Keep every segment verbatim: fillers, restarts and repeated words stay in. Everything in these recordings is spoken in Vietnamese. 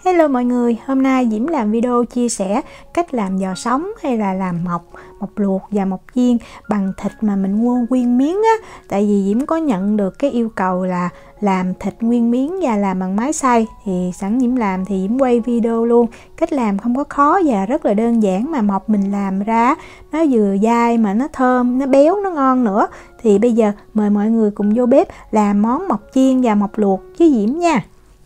Hello mọi người, hôm nay Diễm làm video chia sẻ cách làm giò sống hay là làm mọc, mọc luộc và mọc chiên bằng thịt mà mình mua nguyên miếng á. Tại vì Diễm có nhận được cái yêu cầu là làm thịt nguyên miếng và làm bằng máy xay. Thì sẵn Diễm làm thì Diễm quay video luôn. Cách làm không có khó và rất là đơn giản, mà mọc mình làm ra nó vừa dai mà nó thơm, nó béo, nó ngon nữa. Thì bây giờ mời mọi người cùng vô bếp làm món mọc chiên và mọc luộc với Diễm nha.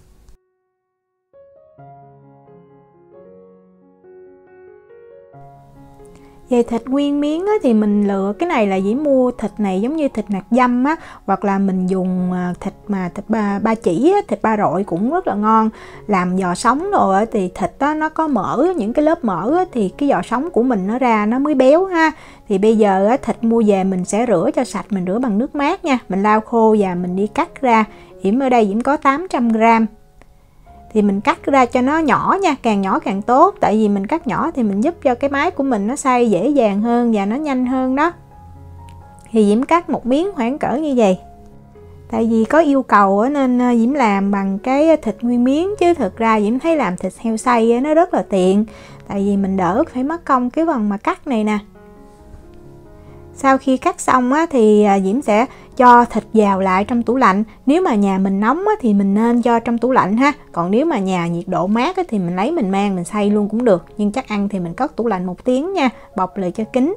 Về thịt nguyên miếng á, thì mình lựa cái này là Diễm mua thịt này giống như thịt nạc dăm á, hoặc là mình dùng thịt mà thịt ba, ba chỉ á, thịt ba rọi cũng rất là ngon. Làm giò sống rồi á, thì thịt đó nó có mỡ, những cái lớp mỡ á, thì cái giò sống của mình nó ra nó mới béo ha. Thì bây giờ á, thịt mua về mình sẽ rửa cho sạch, mình rửa bằng nước mát nha, mình lau khô và mình đi cắt ra. Diễm ở đây Diễm có tám trăm gam. Thì mình cắt ra cho nó nhỏ nha, càng nhỏ càng tốt. Tại vì mình cắt nhỏ thì mình giúp cho cái máy của mình nó xay dễ dàng hơn và nó nhanh hơn đó. Thì Diễm cắt một miếng khoảng cỡ như vậy. Tại vì có yêu cầu nên Diễm làm bằng cái thịt nguyên miếng, chứ thực ra Diễm thấy làm thịt heo xay nó rất là tiện. Tại vì mình đỡ phải mất công cái phần mà cắt này nè. Sau khi cắt xong á, thì Diễm sẽ cho thịt vào lại trong tủ lạnh. Nếu mà nhà mình nóng á, thì mình nên cho trong tủ lạnh ha. Còn nếu mà nhà nhiệt độ mát á, thì mình lấy mình mang mình xay luôn cũng được. Nhưng chắc ăn thì mình cất tủ lạnh một tiếng nha, bọc lại cho kín.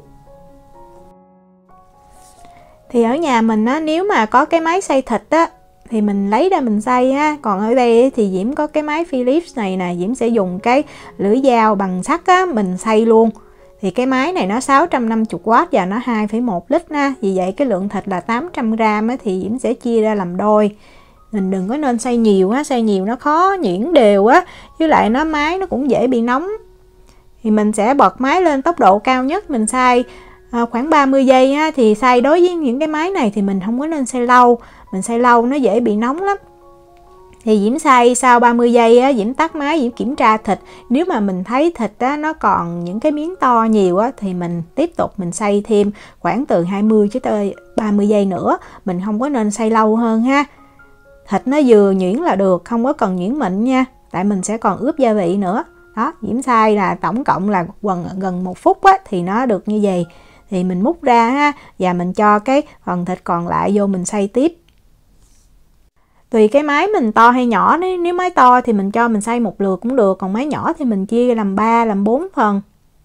Thì ở nhà mình á, nếu mà có cái máy xay thịt á, thì mình lấy ra mình xay ha. Còn ở đây thì Diễm có cái máy Philips này nè, Diễm sẽ dùng cái lưỡi dao bằng sắt á, mình xay luôn. Thì cái máy này nó sáu trăm năm mươi oát và nó hai phẩy một lít ha. Vì vậy cái lượng thịt là tám trăm gam á, thì Diễm sẽ chia ra làm đôi. Mình đừng có nên xay nhiều á, xay nhiều nó khó nhuyễn đều á, với lại nó máy nó cũng dễ bị nóng. Thì mình sẽ bật máy lên tốc độ cao nhất, mình xay à, khoảng ba mươi giây á. Thì xay đối với những cái máy này thì mình không có nên xay lâu, mình xay lâu nó dễ bị nóng lắm. Thì Diễm xay sau ba mươi giây á, Diễm tắt máy, Diễm kiểm tra thịt. Nếu mà mình thấy thịt á, nó còn những cái miếng to nhiều á, thì mình tiếp tục mình xay thêm khoảng từ hai mươi cho tới ba mươi giây nữa. Mình không có nên xay lâu hơn ha. Thịt nó vừa nhuyễn là được, không có cần nhuyễn mịn nha. Tại mình sẽ còn ướp gia vị nữa. Đó, Diễm xay là tổng cộng là gần, gần một phút á, thì nó được như vậy. Thì mình múc ra ha, và mình cho cái phần thịt còn lại vô mình xay tiếp. Tùy cái máy mình to hay nhỏ, nếu máy to thì mình cho mình xay một lượt cũng được, còn máy nhỏ thì mình chia làm ba, làm bốn phần.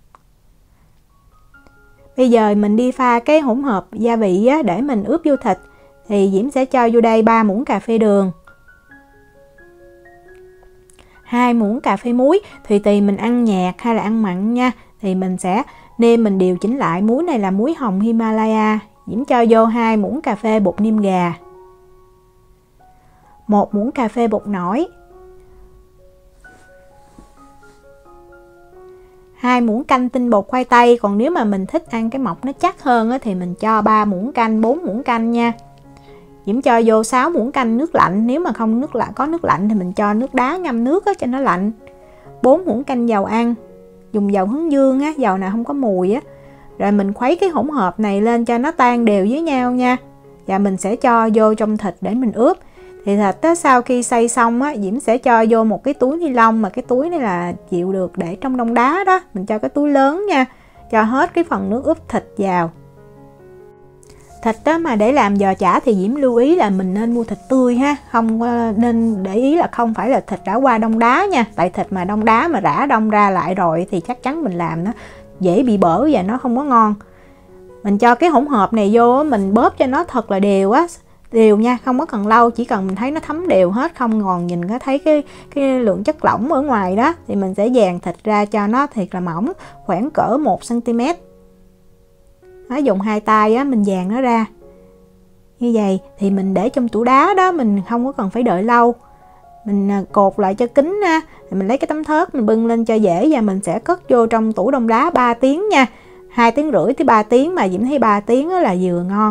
Bây giờ mình đi pha cái hỗn hợp gia vị á, để mình ướp vô thịt. Thì Diễm sẽ cho vô đây ba muỗng cà phê đường, hai muỗng cà phê muối, tùy tùy mình ăn nhạt hay là ăn mặn nha. Thì mình sẽ nêm mình điều chỉnh lại. Muối này là muối hồng Himalaya. Diễm cho vô hai muỗng cà phê bột niêm gà, một muỗng cà phê bột nổi, hai muỗng canh tinh bột khoai tây. Còn nếu mà mình thích ăn cái mọc nó chắc hơn á, thì mình cho ba muỗng canh, bốn muỗng canh nha. Diễm cho vô sáu muỗng canh nước lạnh. Nếu mà không nước lạnh, có nước lạnh thì mình cho nước đá ngâm nước á, cho nó lạnh. bốn muỗng canh dầu ăn, dùng dầu hướng dương á, dầu nào không có mùi á. Rồi mình khuấy cái hỗn hợp này lên cho nó tan đều với nhau nha. Và mình sẽ cho vô trong thịt để mình ướp. Thì thịt á, sau khi xay xong á, Diễm sẽ cho vô một cái túi ni lông, mà cái túi này là chịu được để trong đông đá đó. Mình cho cái túi lớn nha, cho hết cái phần nước ướp thịt vào. Thịt đó mà để làm giò chả thì Diễm lưu ý là mình nên mua thịt tươi ha. Không nên để ý là không phải là thịt đã qua đông đá nha. Tại thịt mà đông đá mà rã đông ra lại rồi thì chắc chắn mình làm nó dễ bị bở và nó không có ngon. Mình cho cái hỗn hợp này vô, mình bóp cho nó thật là đều á, đều nha, không có cần lâu, chỉ cần mình thấy nó thấm đều hết, không còn nhìn có thấy cái cái lượng chất lỏng ở ngoài đó. Thì mình sẽ dàn thịt ra cho nó thiệt là mỏng, khoảng cỡ một xăng ti mét. Nó dùng hai tay á, mình dàn nó ra như vậy. Thì mình để trong tủ đá đó, mình không có cần phải đợi lâu. Mình cột lại cho kín ha. Thì mình lấy cái tấm thớt mình bưng lên cho dễ, và mình sẽ cất vô trong tủ đông đá ba tiếng nha. Hai tiếng rưỡi tới ba tiếng, mà Diễm thấy ba tiếng là vừa ngon.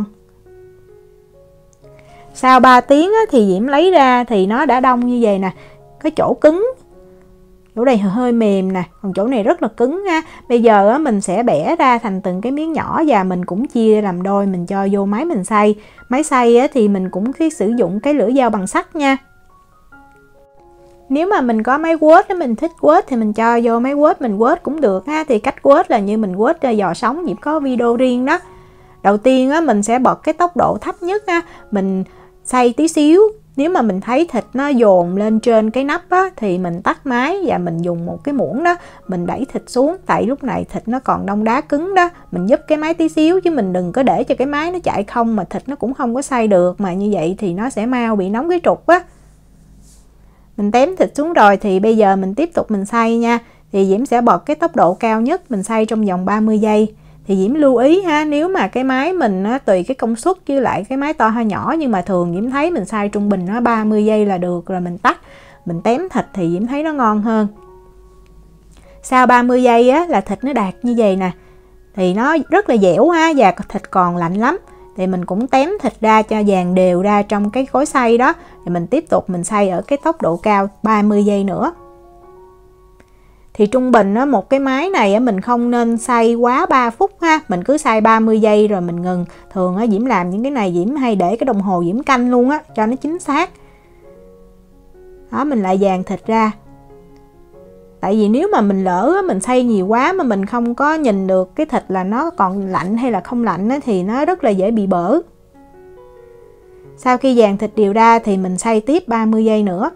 Sau ba tiếng á, thì Diễm lấy ra thì nó đã đông như vậy nè. Cái chỗ cứng, chỗ này hơi mềm nè, còn chỗ này rất là cứng ha. Bây giờ á, mình sẽ bẻ ra thành từng cái miếng nhỏ, và mình cũng chia làm đôi, mình cho vô máy mình xay. Máy xay á, thì mình cũng sử dụng cái lưỡi dao bằng sắt nha. Nếu mà mình có máy quết, nếu mình thích quết thì mình cho vô máy quết mình quết cũng được ha. Thì cách quết là như mình quết giò sống, Diễm có video riêng đó. Đầu tiên á, mình sẽ bật cái tốc độ thấp nhất ha, mình xay tí xíu. Nếu mà mình thấy thịt nó dồn lên trên cái nắp á, thì mình tắt máy và mình dùng một cái muỗng đó, mình đẩy thịt xuống. Tại lúc này thịt nó còn đông đá cứng đó, mình giúp cái máy tí xíu chứ mình đừng có để cho cái máy nó chạy không mà thịt nó cũng không có xay được. Mà như vậy thì nó sẽ mau bị nóng cái trục á. Mình tém thịt xuống rồi thì bây giờ mình tiếp tục mình xay nha. Thì Diễm sẽ bật cái tốc độ cao nhất, mình xay trong vòng ba mươi giây. Thì Diễm lưu ý ha, nếu mà cái máy mình á, tùy cái công suất với lại cái máy to hay nhỏ, nhưng mà thường Diễm thấy mình xay trung bình nó ba mươi giây là được rồi mình tắt. Mình tém thịt thì Diễm thấy nó ngon hơn. Sau ba mươi giây á, là thịt nó đạt như vậy nè. Thì nó rất là dẻo ha, và thịt còn lạnh lắm. Thì mình cũng tém thịt ra cho vàng đều ra trong cái cối xay đó. Thì mình tiếp tục mình xay ở cái tốc độ cao ba mươi giây nữa. Thì trung bình á, một cái máy này á, mình không nên xay quá ba phút ha. Mình cứ xay ba mươi giây rồi mình ngừng. Thường á, Diễm làm những cái này Diễm hay để cái đồng hồ Diễm canh luôn á, cho nó chính xác. Đó, mình lại dàn thịt ra. Tại vì nếu mà mình lỡ á, mình xay nhiều quá mà mình không có nhìn được cái thịt là nó còn lạnh hay là không lạnh á, thì nó rất là dễ bị bở. Sau khi dàn thịt đều ra thì mình xay tiếp ba mươi giây nữa.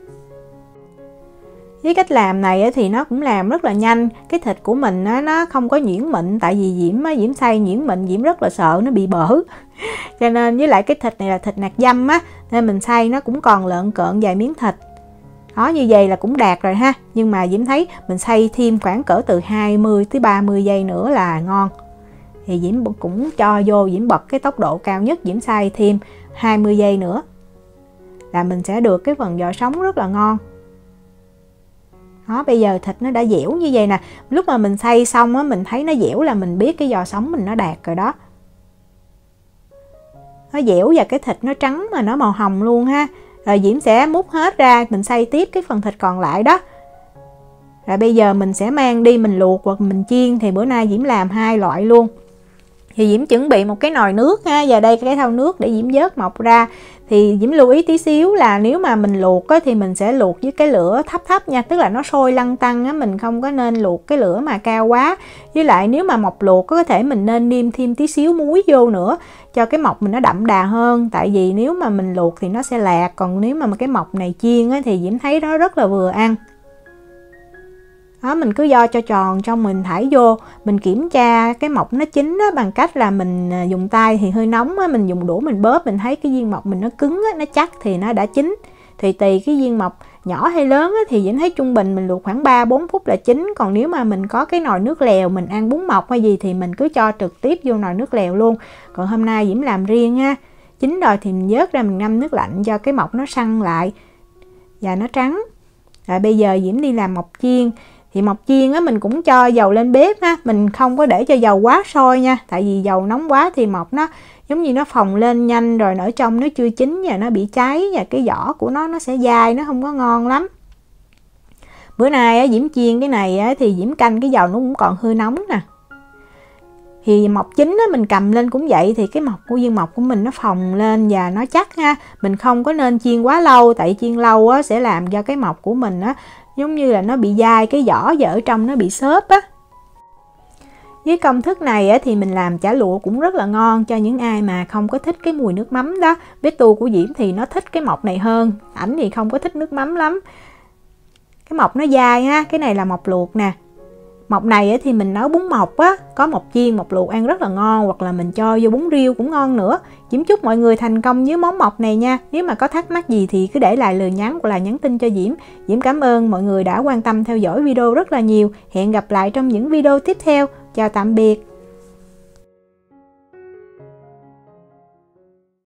Với cách làm này thì nó cũng làm rất là nhanh. Cái thịt của mình nó không có nhuyễn mịn. Tại vì Diễm Diễm xay nhuyễn mịn Diễm rất là sợ nó bị bở. Cho nên với lại cái thịt này là thịt nạc dăm á, nên mình xay nó cũng còn lợn cợn vài miếng thịt. Đó, như vậy là cũng đạt rồi ha. Nhưng mà Diễm thấy mình xay thêm khoảng cỡ từ hai mươi tới ba mươi giây nữa là ngon. Thì Diễm cũng cho vô, Diễm bật cái tốc độ cao nhất, Diễm xay thêm hai mươi giây nữa là mình sẽ được cái phần giò sống rất là ngon. Đó, bây giờ thịt nó đã dẻo như vậy nè. Lúc mà mình xay xong á, mình thấy nó dẻo là mình biết cái giò sống mình nó đạt rồi đó. Nó dẻo và cái thịt nó trắng mà nó màu hồng luôn ha. Rồi Diễm sẽ múc hết ra, mình xay tiếp cái phần thịt còn lại đó. Rồi bây giờ mình sẽ mang đi mình luộc hoặc mình chiên. Thì bữa nay Diễm làm hai loại luôn. Thì Diễm chuẩn bị một cái nồi nước ha, và đây cái thau nước để Diễm vớt mọc ra. Thì Diễm lưu ý tí xíu là nếu mà mình luộc á, thì mình sẽ luộc với cái lửa thấp thấp nha. Tức là nó sôi lăn tăn á, mình không có nên luộc cái lửa mà cao quá. Với lại nếu mà mọc luộc có thể mình nên nêm thêm tí xíu muối vô nữa, cho cái mọc mình nó đậm đà hơn. Tại vì nếu mà mình luộc thì nó sẽ lạc. Còn nếu mà cái mọc này chiên á, thì Diễm thấy nó rất là vừa ăn. Đó, mình cứ do cho tròn trong mình thải vô. Mình kiểm tra cái mọc nó chín á, bằng cách là mình dùng tay thì hơi nóng á, mình dùng đũa mình bóp, mình thấy cái viên mọc mình nó cứng á, nó chắc thì nó đã chín. Thì tùy cái viên mọc nhỏ hay lớn á, thì Diễm thấy trung bình mình luộc khoảng ba bốn phút là chín. Còn nếu mà mình có cái nồi nước lèo mình ăn bún mọc hay gì thì mình cứ cho trực tiếp vô nồi nước lèo luôn. Còn hôm nay Diễm làm riêng ha. Chín rồi thì mình vớt ra mình ngâm nước lạnh cho cái mọc nó săn lại và nó trắng. Rồi bây giờ Diễm đi làm mọc chiên. Thì mọc chiên á, mình cũng cho dầu lên bếp ha. Mình không có để cho dầu quá sôi nha. Tại vì dầu nóng quá thì mọc nó giống như nó phồng lên nhanh, rồi ở trong nó chưa chín và nó bị cháy, và cái vỏ của nó nó sẽ dai, nó không có ngon lắm. Bữa nay á, Diễm chiên cái này á, thì Diễm canh cái dầu nó cũng còn hơi nóng nè. Thì mọc chín á, mình cầm lên cũng vậy. Thì cái mọc của viên mọc của mình nó phồng lên và nó chắc ha. Mình không có nên chiên quá lâu. Tại chiên lâu á, sẽ làm cho cái mọc của mình á, giống như là nó bị dai, cái vỏ và ở trong nó bị xốp á. Với công thức này á, thì mình làm chả lụa cũng rất là ngon cho những ai mà không có thích cái mùi nước mắm đó. Bé Tu của Diễm thì nó thích cái mọc này hơn. Ảnh thì không có thích nước mắm lắm. Cái mọc nó dai ha. Cái này là mọc luộc nè. Mọc này á, thì mình nấu bún mọc á, có mọc chiên, mọc luộc ăn rất là ngon. Hoặc là mình cho vô bún riêu cũng ngon nữa. Diễm chúc mọi người thành công với món mọc này nha. Nếu mà có thắc mắc gì thì cứ để lại lời nhắn hoặc là nhắn tin cho Diễm. Diễm cảm ơn mọi người đã quan tâm theo dõi video rất là nhiều. Hẹn gặp lại trong những video tiếp theo. Chào tạm biệt.